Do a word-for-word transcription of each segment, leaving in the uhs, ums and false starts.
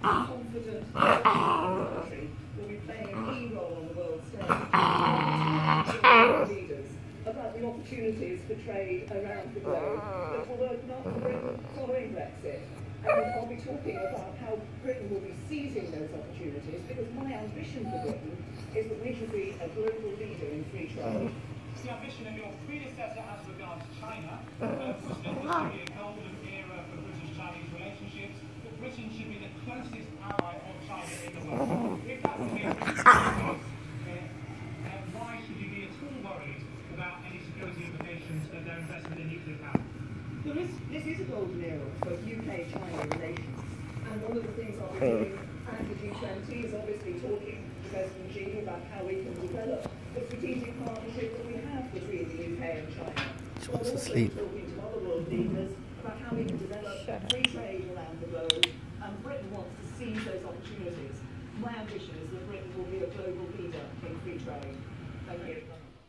confident country will be playing a key role on the world stage, leaders about the opportunities for trade around the globe that will open up for Britain following Brexit. And I'll be talking about how Britain will be seizing those opportunities, because my ambition for Britain is that we should be a global leader in free trade. The ambition of your predecessor as regards China uh, was that this should be a golden era for British-Chinese relationships, that Britain should be the closest ally of China in the world. If that's the case, uh, uh, why should you be at all worried about any security implications of their investment in nuclear power? There is, this is a golden era for U K China relations, and one of the things I'll be doing at the G twenty is obviously talking to President Xi about how we can develop the strategic partnership that we have between the U K and China. She wants to sleep. Talking to other world leaders about how we can develop free trade around the globe, and Britain wants to seize those opportunities. My ambition is that Britain will be a global leader in free trade. Thank you.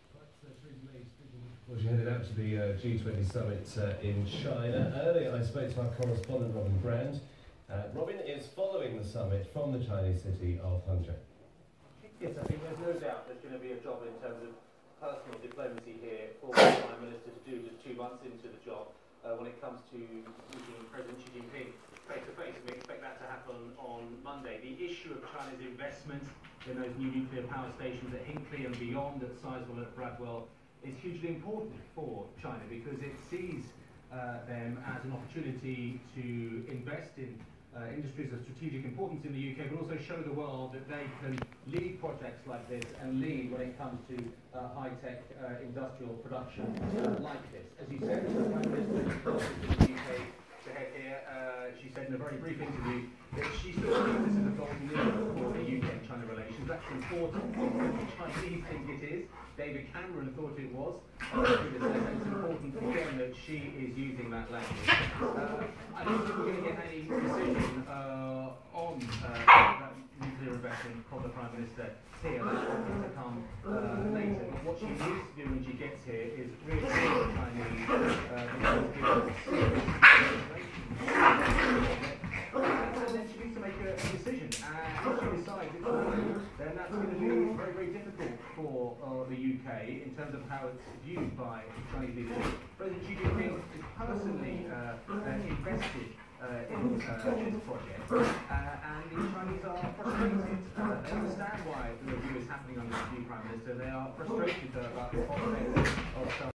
Well, she headed out to the uh, G twenty summit uh, in China. Earlier I spoke to our correspondent Robin Brand. Uh, Robin is following the summit from the Chinese city of Hangzhou. Yes, I think there's no doubt there's going to be a job in terms of personal diplomacy here for the Prime Minister to do just two months into the job uh, when it comes to meeting President Xi Jinping face to face. We expect that to happen on Monday. The issue of China's investment in those new nuclear power stations at Hinkley and beyond, at Sizewell and at Bradwell, is hugely important for China because it sees uh, them as an opportunity to invest in uh, industries of strategic importance in the U K, but also show the world that they can lead projects like this and lead when it comes to uh, high-tech uh, industrial production uh, like this. As you said, the Prime Minister in the U K to head here, uh, she said in a very brief interview that she still believes this is a golden era for the U K and China relations. That's important. The Chinese think it is. David Cameron thought it was. Uh, it's important again that she is using that language. Uh, I don't think we're going to get any decision uh, on uh, that nuclear investment from the Prime Minister here. That's going to come uh, later. But what she needs to do when she gets here is reassure the Chinese uh, that she's given serious consideration. And then she needs to make a, a decision. And if she decides it's wrong, then that's going to be very, very difficult for uh, the U K in terms of how it's viewed by Chinese leadership. President Xi Jinping is personally uh, uh, invested uh, in uh, this project, uh, and the Chinese are frustrated. Uh, they understand why the review is happening under the new Prime Minister. They are frustrated uh, about the prospect